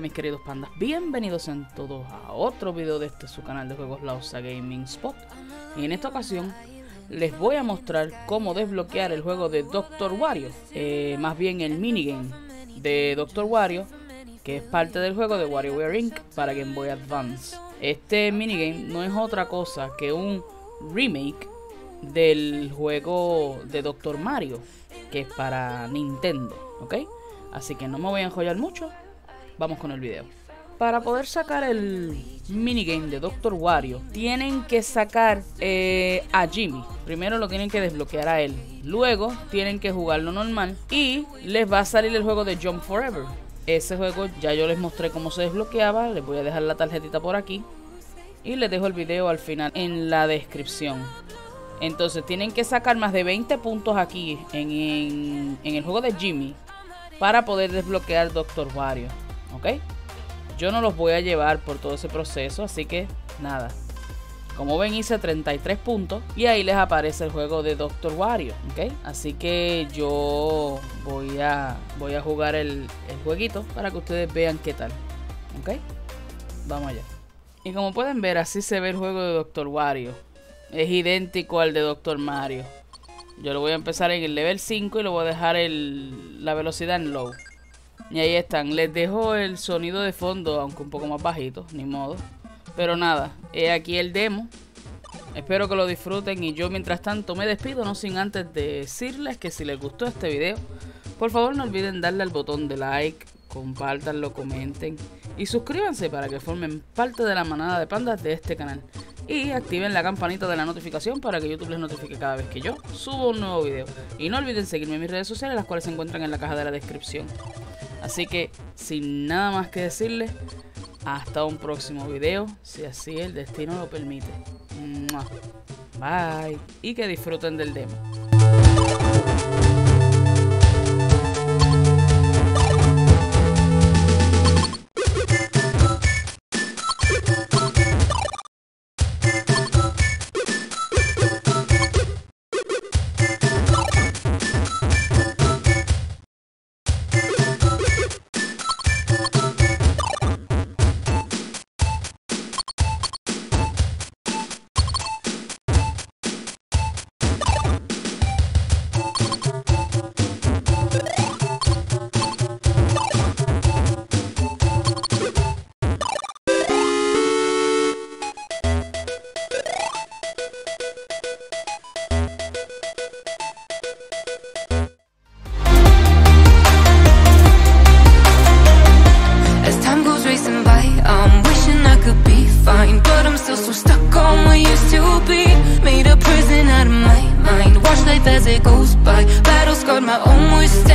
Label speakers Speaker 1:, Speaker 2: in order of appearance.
Speaker 1: mis queridos pandas? Bienvenidos en todos a otro video de su canal de juegos, La Osa Gaming Spot. Y en esta ocasión les voy a mostrar cómo desbloquear el juego de Dr. Wario, más bien el minigame de Dr. Wario, que es parte del juego de WarioWare Inc. para Game Boy Advance. Este minigame no es otra cosa que un remake del juego de Dr. Mario, que es para Nintendo, ¿ok? Así que no me voy a enjollar mucho, vamos con el video. Para poder sacar el minigame de Dr. Wario, tienen que sacar a Jimmy. Primero lo tienen que desbloquear a él, luego tienen que jugarlo normal y les va a salir el juego de Jump Forever. Ese juego ya yo les mostré cómo se desbloqueaba, les voy a dejar la tarjetita por aquí y les dejo el video al final en la descripción. Entonces tienen que sacar más de 20 puntos aquí en el juego de Jimmy para poder desbloquear Dr. Wario, ¿ok? Yo no los voy a llevar por todo ese proceso, así que nada. Como ven, hice 33 puntos y ahí les aparece el juego de Dr. Wario, ¿ok? Así que yo voy a jugar el jueguito para que ustedes vean qué tal, ¿ok? Vamos allá. Y como pueden ver, así se ve el juego de Dr. Wario. Es idéntico al de Dr. Mario. Yo lo voy a empezar en el level 5 y lo voy a dejar la velocidad en low. Y ahí están, les dejo el sonido de fondo, aunque un poco más bajito, ni modo. Pero nada, he aquí el demo. Espero que lo disfruten y yo mientras tanto me despido, no sin antes decirles que si les gustó este video, por favor no olviden darle al botón de like, compártanlo, comenten y suscríbanse para que formen parte de la manada de pandas de este canal. Y activen la campanita de la notificación para que YouTube les notifique cada vez que yo subo un nuevo video. Y no olviden seguirme en mis redes sociales, las cuales se encuentran en la caja de la descripción. Así que, sin nada más que decirles, hasta un próximo video, si así el destino lo permite. Bye. Y que disfruten del demo.
Speaker 2: As it goes by, battle scarred my own worst